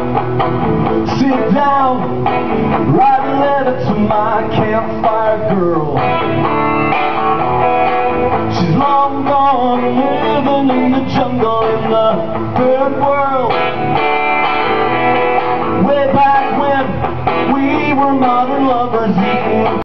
Sit down, write a letter to my campfire girl. She's long gone, living in the jungle in the third world. Way back when we were modern lovers.